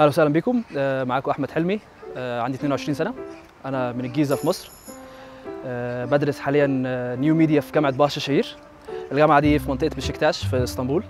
اهلا وسهلا بكم. معاكم احمد حلمي. عندي 22 سنه. انا من الجيزه في مصر. بدرس حاليا نيو ميديا في جامعه باش شهير. الجامعه دي في منطقه بشكتاش في اسطنبول.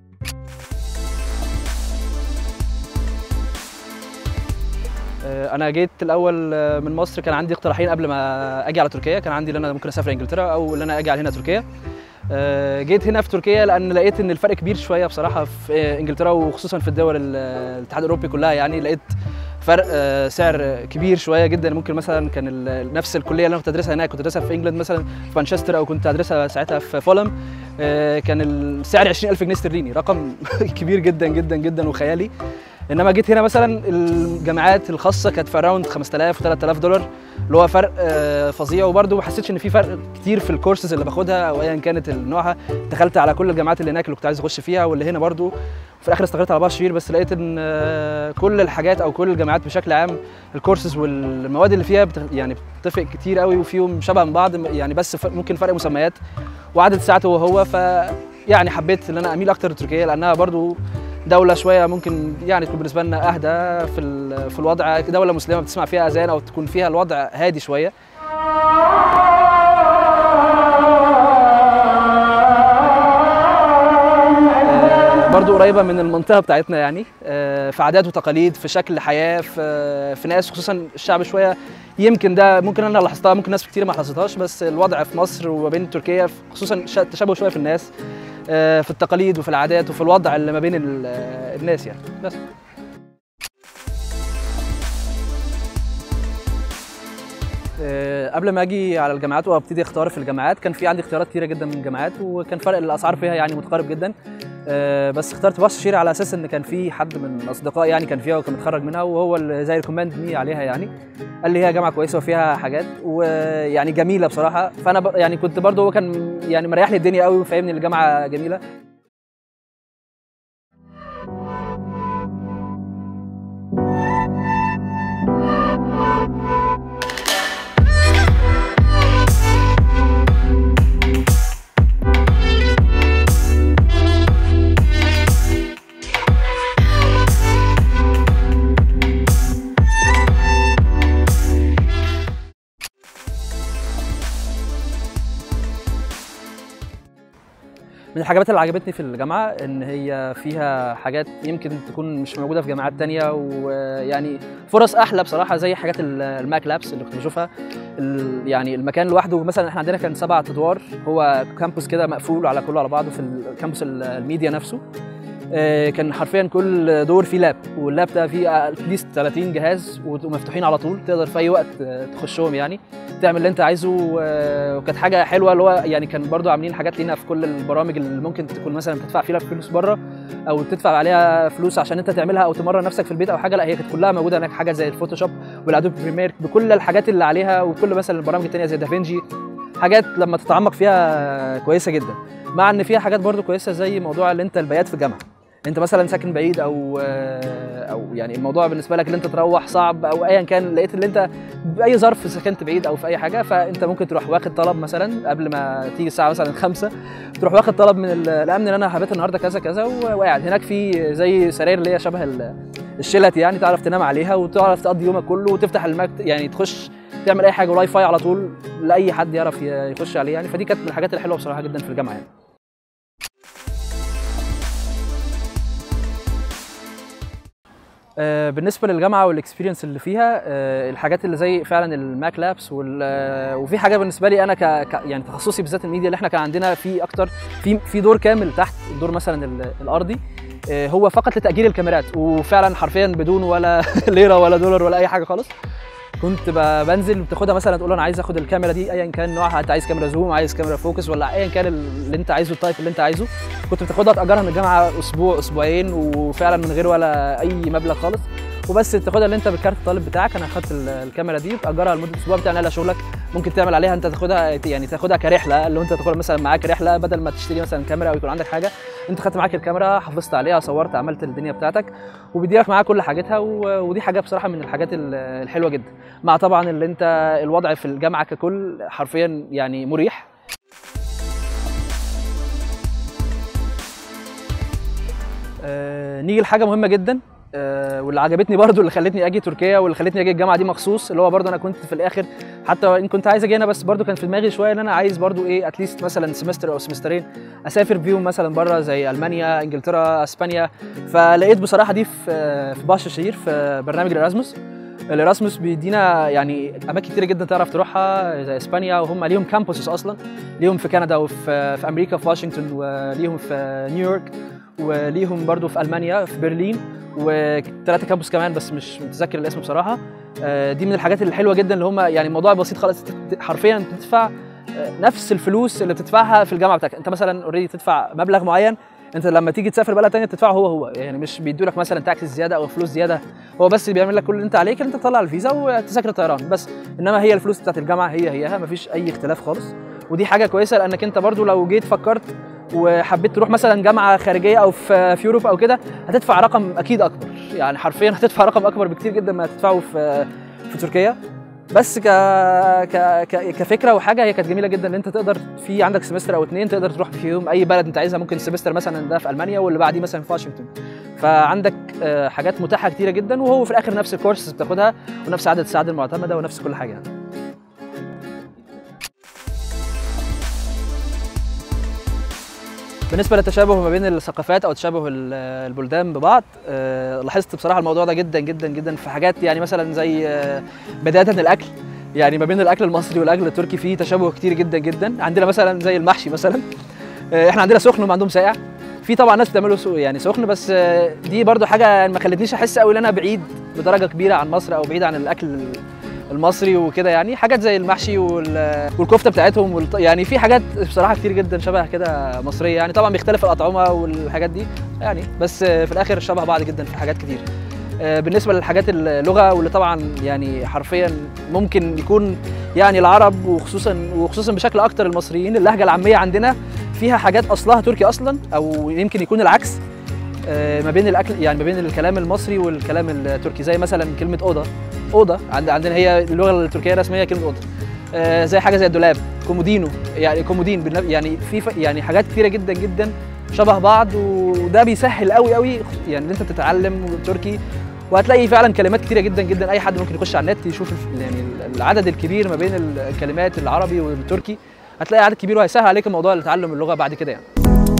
انا جيت الاول من مصر، كان عندي اقتراحين قبل ما اجي على تركيا. كان عندي ان انا ممكن اسافر انجلترا او ان انا اجي على هنا تركيا. جيت هنا في تركيا لان لقيت ان الفرق كبير شويه بصراحه في انجلترا، وخصوصا في الدول الاتحاد الاوروبي كلها. يعني لقيت فرق سعر كبير شويه جدا. ممكن مثلا كان نفس الكليه اللي انا كنت ادرسها هناك كنت ادرسها في انجلند مثلا في مانشستر، او كنت ادرسها ساعتها في فولم. كان السعر 20,000 جنيه استرليني، رقم كبير جدا جدا جدا وخيالي. انما جيت هنا مثلا الجامعات الخاصه كانت في اراوند 5000 و3000 دولار، اللي هو فرق فظيع. وبرده ما حسيتش ان في فرق كتير في الكورسز اللي باخدها او ايا كانت نوعها. دخلت على كل الجامعات اللي هناك اللي كنت عايز اخش فيها واللي هنا برده. في الاخر استقريت على باش شهير، بس لقيت ان كل الحاجات او كل الجامعات بشكل عام الكورسز والمواد اللي فيها يعني بتفرق كتير قوي، وفيهم شبه من بعض يعني، بس ممكن فرق مسميات وعدد الساعات هو. يعني حبيت ان انا اميل اكتر لتركيا لانها برده دولة شوية ممكن يعني تكون بالنسبة لنا أهدى في الوضع، دولة مسلمة بتسمع فيها أذان أو تكون فيها الوضع هادي شوية. برضو قريبة من المنطقة بتاعتنا يعني، في عادات وتقاليد، في شكل حياة، في ناس، خصوصا الشعب شوية. يمكن ده ممكن أنا لاحظتها، ممكن ناس كتير ما لاحظتهاش، بس الوضع في مصر وما بين تركيا خصوصا تشابه شوية في الناس، في التقاليد وفي العادات وفي الوضع اللي ما بين الناس يعني. بس قبل ما اجي على الجامعات وابتدي اختار في الجامعات، كان في عندي اختيارات كتيره جدا من الجامعات، وكان فرق الاسعار فيها يعني متقارب جدا. بس اخترت باش شهير على اساس ان كان في حد من اصدقائي يعني كان فيها وكان متخرج منها، وهو اللي زي ريكومند مي عليها يعني. قال لي هي جامعه كويسه وفيها حاجات ويعني جميله بصراحه. فانا يعني كنت برضه هو كان يعني مريح لي الدنيا قوي وفاهمني الجامعه جميله. من الحاجات اللي عجبتني في الجامعة إن هي فيها حاجات يمكن تكون مش موجودة في جامعات تانية، ويعني فرص أحلى بصراحة، زي حاجات الماك لابس اللي كنت بشوفها. يعني المكان لوحده مثلا احنا عندنا كان 7 أدوار، هو كامبوس كده مقفول على كله على بعضه في الكامبوس الميديا نفسه. كان حرفيا كل دور فيه لاب، واللاب ده فيه اتليست 30 جهاز ومفتوحين على طول، تقدر في اي وقت تخشهم يعني تعمل اللي انت عايزه. وكانت حاجه حلوه اللي هو يعني كان برضو عاملين حاجات لينا في كل البرامج اللي ممكن تكون مثلا تدفع فيها فلوس بره او تدفع عليها فلوس عشان انت تعملها او تمرن نفسك في البيت او حاجه. لا، هي كانت كلها موجوده هناك، حاجه زي الفوتوشوب والادوبي بريمير بكل الحاجات اللي عليها، وكل مثلا البرامج الثانيه زي دافينجي، حاجات لما تتعمق فيها كويسه جدا. مع ان فيها حاجات برضو كويسه زي موضوع اللي انت البيات في الجامعه، انت مثلا ساكن بعيد او يعني الموضوع بالنسبه لك اللي انت تروح صعب او ايا كان، لقيت اللي انت باي ظرف سكنت بعيد او في اي حاجه، فانت ممكن تروح واخد طلب مثلا قبل ما تيجي الساعه مثلا 5، تروح واخد طلب من الامن ان انا حبيت النهارده كذا كذا، وقاعد هناك في زي سراير اللي هي شبه الشلت يعني، تعرف تنام عليها وتعرف تقضي يومك كله، وتفتح يعني تخش تعمل اي حاجه، ولاي فاي على طول لاي حد يعرف يخش عليه يعني. فدي كانت من الحاجات الحلوه بصراحه جدا في الجامعه يعني. بالنسبه للجامعه والاكسبيرينس اللي فيها، الحاجات اللي زي فعلا الماك لابس وفي حاجه بالنسبه لي انا يعني تخصصي بالذات الميديا، اللي احنا كان عندنا في اكتر في دور كامل تحت الدور مثلا الارضي، هو فقط لتاجير الكاميرات، وفعلا حرفيا بدون ولا ليره ولا دولار ولا اي حاجه خالص. كنت بنزل بتاخدها مثلا تقول له انا عايز اخد الكاميرا دي ايا كان نوعها، انت عايز كاميرا زوم، عايز كاميرا فوكس، ولا ايا كان اللي انت عايزه، التايب اللي انت عايزه. كنت بتاخدها تاجرها من الجامعه اسبوع اسبوعين، وفعلا من غير ولا اي مبلغ خالص، وبس تاخدها اللي انت بالكارت الطالب بتاعك. انا اخدت الكاميرا دي وتاجرها لمده اسبوع، بتعمل لها شغلك، ممكن تعمل عليها انت تاخدها يعني تاخدها كرحله، اللي انت تاخدها مثلا معاك رحله، بدل ما تشتري مثلا كاميرا او يكون عندك حاجه، انت خدت معاك الكاميرا، حافظت عليها، صورت، عملت الدنيا بتاعتك، وبيديلك معاها كل حاجتها. ودي حاجه بصراحه من الحاجات الحلوه جدا، مع طبعا اللي انت الوضع في الجامعه ككل حرفيا يعني مريح. نيجي لحاجه مهمه جدا واللي عجبتني برضو اللي خلتني اجي تركيا واللي خلتني اجي الجامعه دي مخصوص، اللي هو برضو انا كنت في الاخر حتى ان كنت عايز اجي هنا، بس برضو كان في دماغي شويه ان انا عايز برضو ايه اتليست مثلا سمستر او سمسترين اسافر فيهم مثلا بره زي المانيا، انجلترا، اسبانيا. فلقيت بصراحه دي في باش الشهير في برنامج الاراسموس بيدينا يعني اماكن كتير جدا تعرف تروحها زي اسبانيا، وهم ليهم كامبوسز اصلا، ليهم في كندا وفي امريكا في واشنطن، وليهم في نيويورك، وليهم برضو في المانيا في برلين، وثلاثه كامبوس كمان بس مش متذكر الاسم بصراحه. دي من الحاجات الحلوه جدا اللي هم يعني الموضوع بسيط خالص، حرفيا تدفع نفس الفلوس اللي بتدفعها في الجامعه بتاعتك. انت مثلا اوريدي تدفع مبلغ معين، انت لما تيجي تسافر بلد ثانيه تدفعه هو يعني مش بيدوا لك مثلا تاكس زياده او فلوس زياده، هو بس بيعمل لك كل اللي انت عليك ان انت تطلع الفيزا وتذاكر الطيران بس، انما هي الفلوس بتاعت الجامعه هيها مفيش اي اختلاف خالص. ودي حاجه كويسه لانك انت برضو لو جيت فكرت وحبيت تروح مثلا جامعه خارجيه او في يوروب او كده هتدفع رقم اكيد اكبر، يعني حرفيا هتدفع رقم اكبر بكتير جدا ما هتدفعه في تركيا. بس كفكره وحاجه هي كانت جميله جدا ان انت تقدر في عندك سمستر او اتنين تقدر تروح فيهم اي بلد انت عايزها، ممكن سمستر مثلا ده في المانيا واللي بعديه مثلا في واشنطن، فعندك حاجات متاحه كتيره جدا، وهو في الاخر نفس الكورسز بتاخدها ونفس عدد الساعات المعتمده ونفس كل حاجه. بالنسبه للتشابه ما بين الثقافات او تشابه البلدان ببعض، لاحظت بصراحه الموضوع ده جدا جدا جدا في حاجات يعني مثلا زي بدايه الاكل، يعني ما بين الاكل المصري والاكل التركي فيه تشابه كتير جدا جدا. عندنا مثلا زي المحشي مثلا، احنا عندنا سخن وهم عندهم ساقع، في طبعا ناس بتعمله يعني سخن، بس دي برضو حاجه ما خلتنيش احس قوي ان انا بعيد بدرجه كبيره عن مصر او بعيد عن الاكل المصري وكده. يعني حاجات زي المحشي والكفته بتاعتهم يعني في حاجات بصراحه كتير جدا شبه كده مصريه، يعني طبعا بيختلف الاطعمه والحاجات دي يعني، بس في الاخر شبه بعض جدا في حاجات كتير. بالنسبه للحاجات اللغه واللي طبعا يعني حرفيا ممكن يكون يعني العرب وخصوصا بشكل اكتر المصريين اللهجه العاميه عندنا فيها حاجات اصلها تركي اصلا، او يمكن يكون العكس ما بين الاكل، يعني ما بين الكلام المصري والكلام التركي. زي مثلا كلمه اوضه عندنا هي اللغه التركيه الرسميه كلمه اوضه، زي حاجه زي الدولاب كومودين، يعني في يعني حاجات كثيره جدا جدا شبه بعض، وده بيسهل قوي يعني ان انت تتعلم تركي، وهتلاقي فعلا كلمات كثيره جدا جدا. اي حد ممكن يخش على النت يشوف يعني العدد الكبير ما بين الكلمات العربي والتركي، هتلاقي عدد كبير وهيسهل عليك الموضوع لتعلم اللغه بعد كده يعني.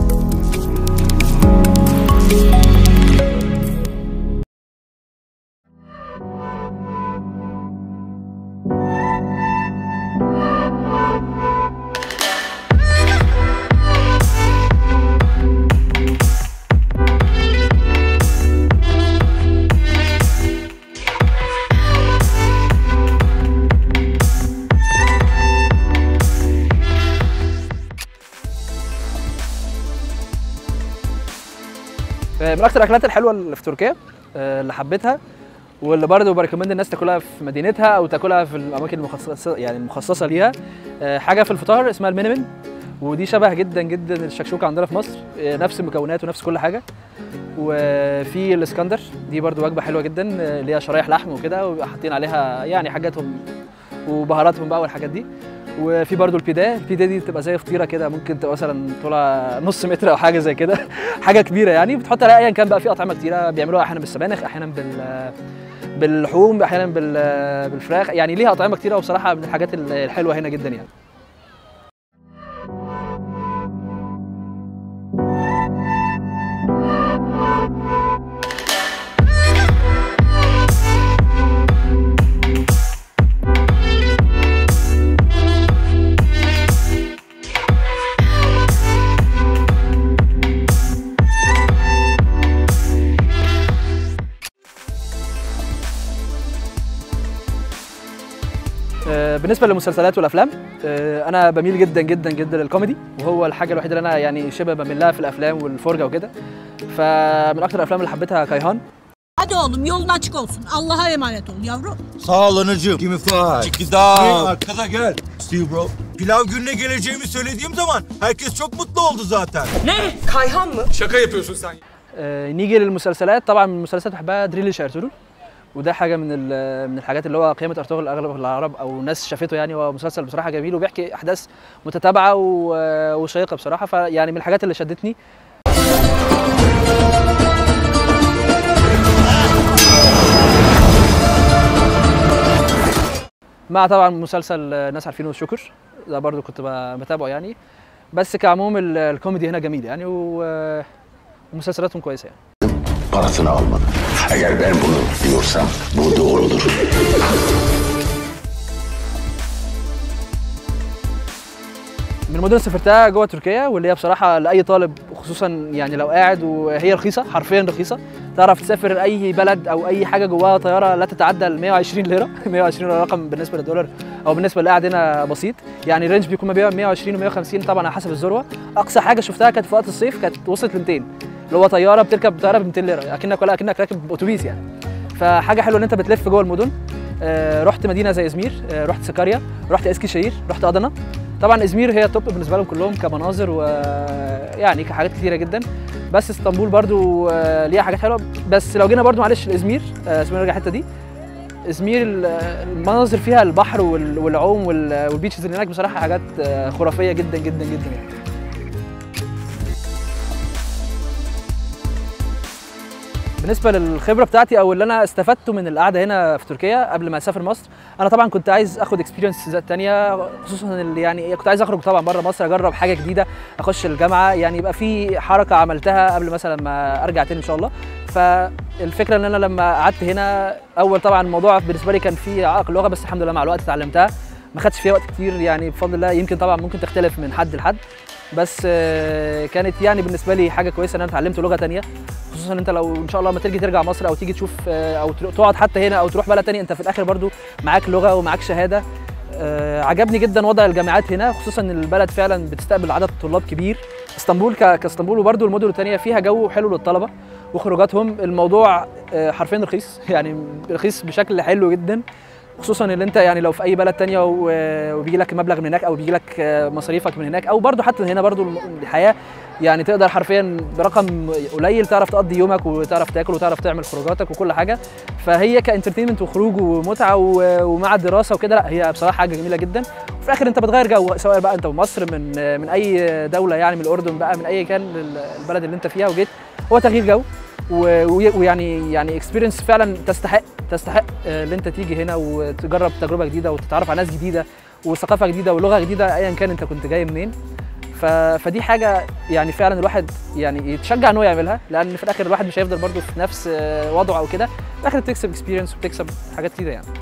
من اكتر الاكلات الحلوه اللي في تركيا اللي حبيتها واللي برضه بريكومند الناس تاكلها في مدينتها او تاكلها في الاماكن المخصصه يعني المخصصه ليها، حاجه في الفطار اسمها المينيمن، ودي شبه جدا جدا الشكشوكه عندنا في مصر، نفس المكونات ونفس كل حاجه. وفي الاسكندر، دي برضه وجبه حلوه جدا اللي هي شرايح لحم وكده وحاطين عليها يعني حاجاتهم وبهاراتهم بقى والحاجات دي. وفي برضو البيدا دي بتبقى زي فطيره كده، ممكن تبقى مثلا طولها نص متر او حاجه زي كده حاجه كبيره يعني، بتحط عليها ايا كان بقى. في اطعمه كتيره بيعملوها احيانا بالسبانخ، احيانا باللحوم، احيانا بالفراخ، يعني ليها اطعمه كتيره، وبصراحه من الحاجات الحلوه هنا جدا يعني. بالنسبه للمسلسلات والافلام، انا بميل جدا جدا جدا للكوميدي، وهو الحاجه الوحيده اللي انا يعني شبه بميل لها في الافلام والفرجه وكده. فمن اكتر الافلام اللي حبيتها كايهان. Hadi oğlum yolun açık olsun. Allah'a emanet ol yavrum. Sağ ol anacığım. Give me five. Check it out. Arkada gel. See bro. Pilav gününe geleceğimi söylediğim zaman herkes çok mutlu oldu zaten. Ne? Kayhan mı? Şaka yapıyorsun sen. نيجي للمسلسلات، طبعا من المسلسلات بحبها دريلي ارطغرل، وده حاجه من الحاجات اللي هو قيامه ارطغرل اغلب العرب او ناس شافته يعني. هو مسلسل بصراحه جميل وبيحكي احداث متتابعه وشيقه بصراحه، فيعني من الحاجات اللي شدتني. مع طبعا مسلسل ناس عارفينه والشكر، ده برضو كنت بتابعه يعني. بس كعموم الكوميدي هنا جميل يعني، ومسلسلاتهم كويسه يعني. Parasını almadı. Eğer ben bunu diyorsam bu doğrudur. من المدن اللي سافرتها جوه تركيا، واللي هي بصراحه لاي طالب خصوصا يعني لو قاعد، وهي رخيصه حرفيا رخيصه، تعرف تسافر اي بلد او اي حاجه جواها طياره لا تتعدى ال 120 ليره. 120 ليره رقم بالنسبه للدولار او بالنسبه اللي قاعد هنا بسيط يعني. رينج بيكون ما بين 120 و 150 طبعا على حسب الذروه. اقصى حاجه شفتها كانت في وقت الصيف، كانت وصلت ل 200، اللي هو طياره بتركب طياره ب 200 ليره اكنك راكب اتوبيس يعني. فحاجه حلوه ان انت بتلف جوه المدن. رحت مدينه زي ازمير، رحت سكاريا، رحت اسكيشهير، رحت ادنا. طبعا ازمير هي التوب بالنسبه لهم كلهم كمناظر ويعني كحاجات كتيره جدا. بس اسطنبول برضو ليها حاجات حلوه. بس لو جينا برضو معلش لازمير، اسمها نرجع الحته دي. ازمير المناظر فيها البحر والعوم والبيتشز اللي هناك بصراحه حاجات خرافيه جدا جدا جدا يعني. بالنسبه للخبره بتاعتي او اللي انا استفدته من القعده هنا في تركيا قبل ما اسافر مصر، انا طبعا كنت عايز اخد اكسبيرينس ثانيه، خصوصا اللي يعني كنت عايز اخرج طبعا بره مصر، اجرب حاجه جديده، اخش الجامعه يعني، يبقى في حركه عملتها قبل مثلا ما ارجع تاني ان شاء الله. فالفكره ان انا لما قعدت هنا، اول طبعا الموضوع بالنسبه لي كان فيه عائق اللغه، بس الحمد لله مع الوقت اتعلمتها، ما خدش فيها وقت كتير يعني بفضل الله. يمكن طبعا ممكن تختلف من حد لحد، بس كانت يعني بالنسبه لي حاجه كويسه ان انا اتعلمت لغه ثانيه، خصوصا انت لو ان شاء الله ما ترجع مصر او تيجي تشوف او تقعد حتى هنا او تروح بلد ثاني، انت في الاخر برضو معاك لغه ومعاك شهاده. عجبني جدا وضع الجامعات هنا، خصوصا ان البلد فعلا بتستقبل عدد طلاب كبير. اسطنبول كاسطنبول وبرضو المدن الثانيه فيها جو حلو للطلبه وخروجاتهم. الموضوع حرفيا رخيص يعني، رخيص بشكل حلو جدا، خصوصا ان انت يعني لو في اي بلد تانية وبيجي لك مبلغ من هناك او بيجي لك مصاريفك من هناك، او برضو حتى هنا برضو الحياه يعني تقدر حرفيا برقم قليل تعرف تقضي يومك وتعرف تاكل وتعرف تعمل خروجاتك وكل حاجه. فهي كانترتينمنت وخروج ومتعه ومع الدراسه وكده، لا هي بصراحه حاجه جميله جدا. وفي الاخر انت بتغير جو، سواء بقى انت في مصر من اي دوله يعني، من الاردن بقى، من اي كان البلد اللي انت فيها وجيت، هو تغيير جو ويعني اكسبيرينس فعلا تستحق ان انت تيجي هنا وتجرب تجربه جديده وتتعرف على ناس جديده وثقافه جديده ولغه جديده ايا كان انت كنت جاي منين. فدي حاجه يعني فعلا الواحد يعني يتشجع ان هو يعملها، لان في الاخر الواحد مش هيفضل برضه في نفس وضعه او كده، في الاخر بتكسب اكسبيرينس وبتكسب حاجات كتيره يعني.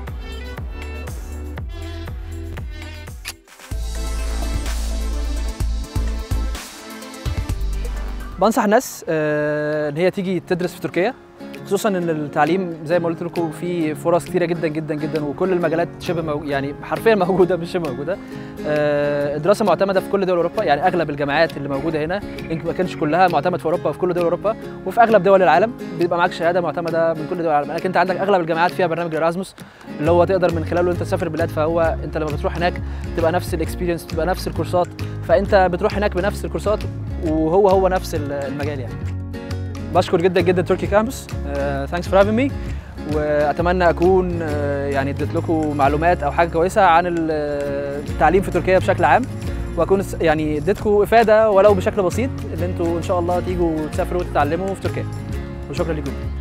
بنصح الناس ان هي تيجي تدرس في تركيا، خصوصا ان التعليم زي ما قلت لكم فيه فرص كتيره جدا جدا جدا، وكل المجالات شبه يعني حرفيا موجوده مش شبه موجوده. الدراسه معتمده في كل دول اوروبا، يعني اغلب الجامعات اللي موجوده هنا يمكن ما كانش كلها معتمد في اوروبا وفي كل دول اوروبا، وفي اغلب دول العالم بيبقى معاك شهاده معتمده من كل دول العالم. لكن انت عندك اغلب الجامعات فيها برنامج ارازموس اللي هو تقدر من خلاله انت تسافر بلاد، فهو انت لما بتروح هناك تبقى نفس الاكسبيرينس، تبقى نفس الكورسات، فانت بتروح هناك بنفس الكورسات وهو نفس المجال يعني. بشكر جدا جدا تركي كامبس، ثانكس فور هافينج مي، واتمنى اكون يعني اديت لكم معلومات او حاجه كويسه عن التعليم في تركيا بشكل عام، واكون يعني اديتكم افاده ولو بشكل بسيط ان انتوا ان شاء الله تيجوا تسافروا وتتعلموا في تركيا. وشكرا لكم.